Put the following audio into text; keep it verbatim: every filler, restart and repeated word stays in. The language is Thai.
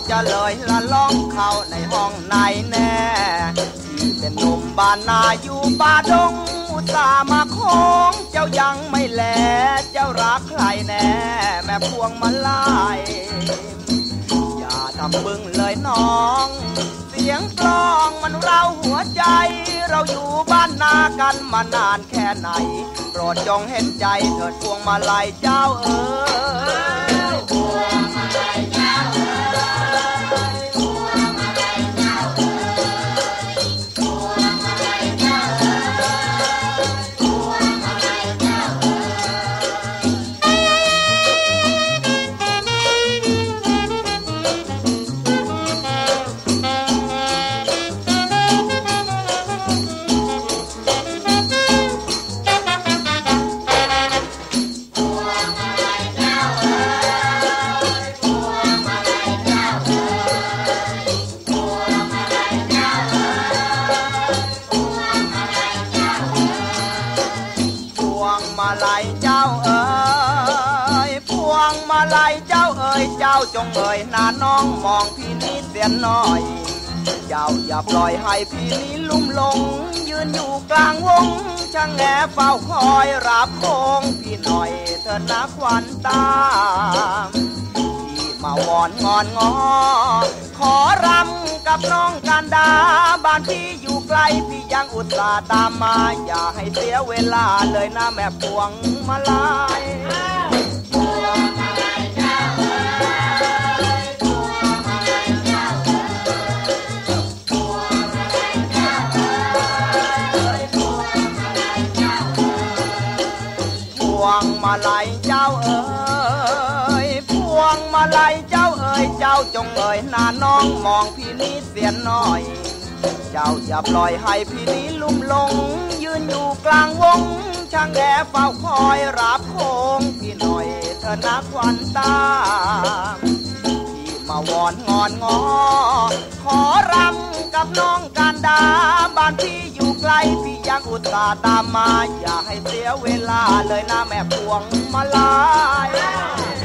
จะเลยละล่องเข้าในห้องไหนแน่ที่เป็นหนุ่มบ้านนาอยู่ป่าดงอุตส่าห์มาโค้งเจ้ายังไม่แลเจ้ารักใครแน่แม่พวงมาลัยอย่าทำบึ้งเลยน้องเสียงกลองมันเร้าหัวใจเราอยู่บ้านนากันมานานแค่ไหนโปรดจงเห็นใจเถิดพวงมาลัยเจ้าเอ๋ยพวงมาลัยเจ้าเอ๋ยพวงมาลัยเจ้าเอ๋ยพวงมาลัยเจ้าเอ๋ยพวงมาลัยเจ้าเอ๋ยเจ้าจงเอ่ยหน้าน้องมองพี่นี้เสียหน่อยเจ้าอย่าปล่อยให้พี่นี้ลุ่มหลงยืนอยู่กลางวงช่างแงเฝ้าคอยรับโคงพี่หน่อยเถิดนะควันตาพี่มาวอนงอนงอขอรำกับน้องกันดาบ้านพี่อยู่ไกลพี่ยังอุตส่าห์ตามมาอย่าให้เสียเวลาเลยนะแม่พวงมาลัยพวงมาลัยเจ้าเอ๋ยพวงมาลัยเจ้าเอ๋ยเจ้าจงเอ๋ยหน้าน้องมองพี่นี้เสียหน่อยเจ้าอย่าปล่อยให้พี่นี้ลุ่มหลงยืนอยู่กลางวงช่างแงเฝ้าคอยรับโคงพี่หน่อยเธอนักควันตาพี่มาวอนงอนงอขอรำกับน้องกันดาบ้านพี่อยู่ไกลพี่ยังอุตส่าห์ตามมาอย่าให้เสียเวลาเลยนะแม่พวงมาลัย